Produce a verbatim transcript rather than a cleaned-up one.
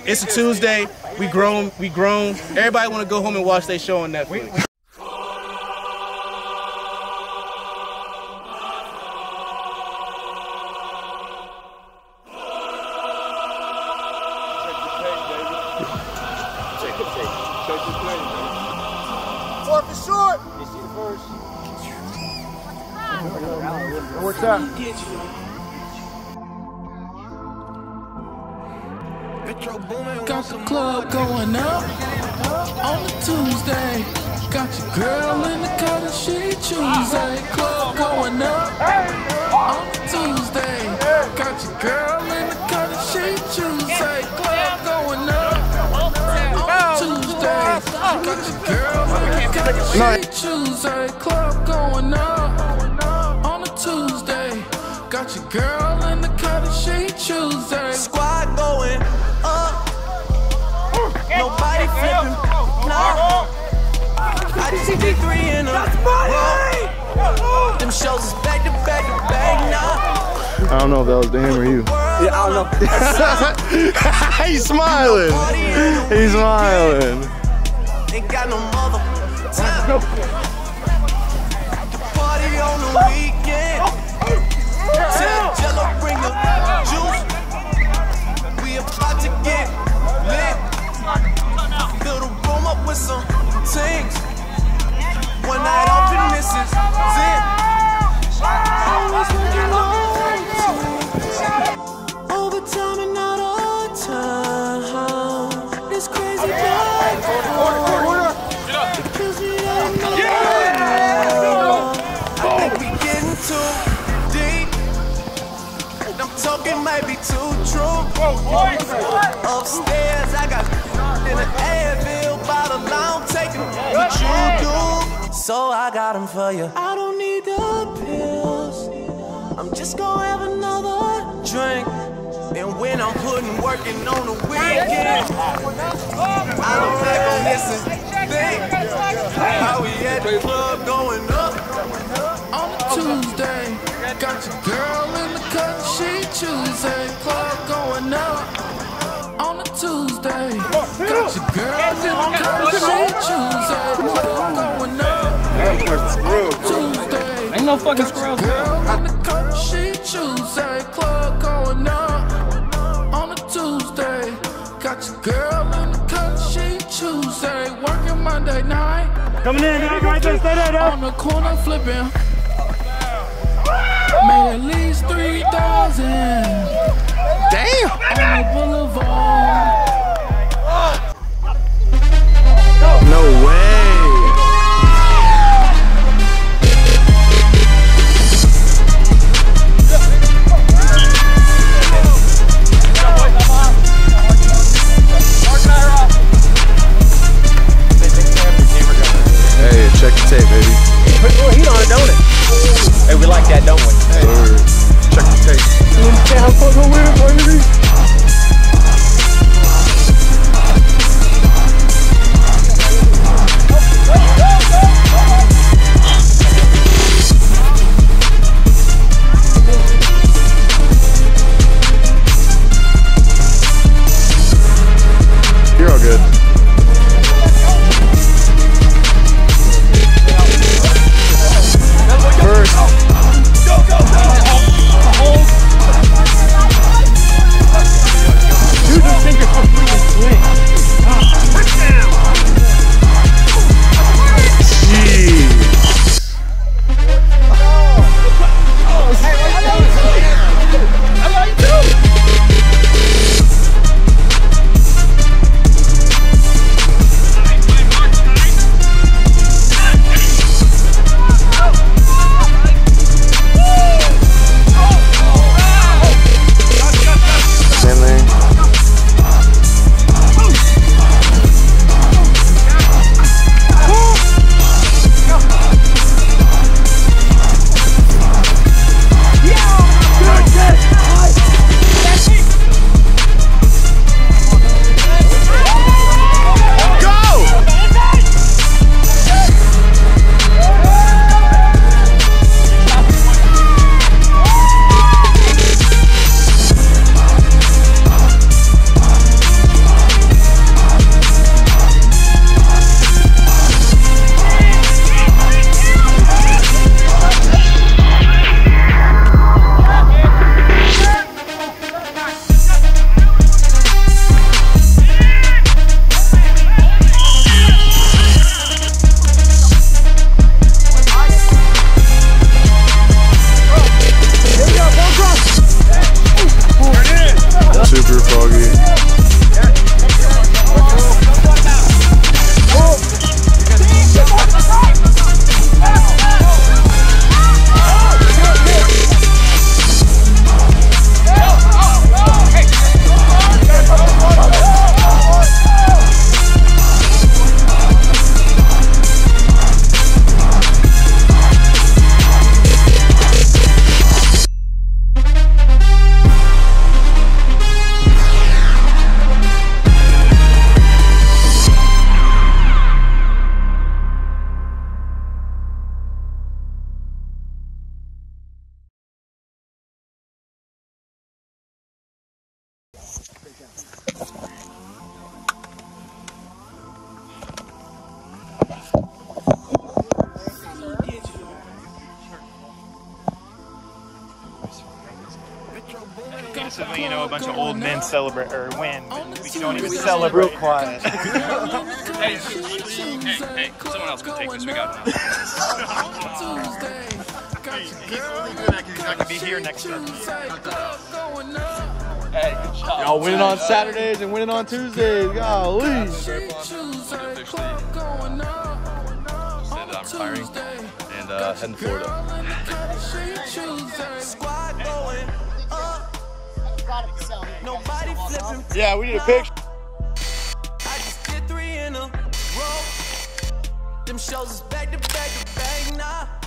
It's a Tuesday. We grown. We grown. Everybody want to go home and watch their show on Netflix. Fourth is short. You see the first. It works out. Got the club going up on a Tuesday. Got your girl in the cut and she Tuesday. Club going up on a Tuesday. Got your girl in the cut and she Tuesday. Club going up on a Tuesday. Got your girl in the cut and she Tuesday. Club going up on a Tuesday. Got your girl in the cut and she Tuesday. Squad going up. Nobody flipping. Nah. I just did three in a row. Them shows is back to back to back now. I don't know if that was to him or you. Yeah, I don't know. He's smiling. He's smiling. Ain't got no mother time. The party on the weekend. Tell Jello bring the juice. We about to get lit. Fill the room up with some things. One night off and this is it. Overtime and not all time. This crazy life. Because we don't know. I think we getting too deep. I'm talking might be too true. Upstairs I got in an Advil bottle. I don't take what you do. So I got them for you. I don't need the pills. I'm just gonna have another drink. And when I'm putting working on the weekend, I don't back on this and think how we at the club going up on a Tuesday. Got your girl in the cut, she Tuesday. Club going up on a Tuesday. Got your girl in the cut, she Tuesday. Club going up on a Tuesday. Ain't no fucking squirrels. Girl in the cut, she Tuesday. Club going up on a Tuesday. Got your girl in the cut, she Tuesday. Working Monday night. Coming in, right there, stay there, on the corner flipping. Made at least three thousand. Damn. On the boulevard. No way. Hey, check the tape, baby. Put more heat on it, don't it? Hey, we like that, don't we? Hey. Word. Check the tape. You understand how fucking weird, baby? You're all good. First. Go, go, go. this is when you know a bunch of old men celebrate or win. We don't even celebrate. Real quiet. Hey, hey, hey, someone else can take this. We got enough. He's only doing that because he's not going to be here next Sunday. Hey, good job. Y'all winning on Saturdays and winning on Tuesdays. Golly. Said that I'm retiring and uh, heading to Florida. Squad going up. Nobody flipping. Yeah, we need a picture. I just did three in a row. Them shows is back to back to back now.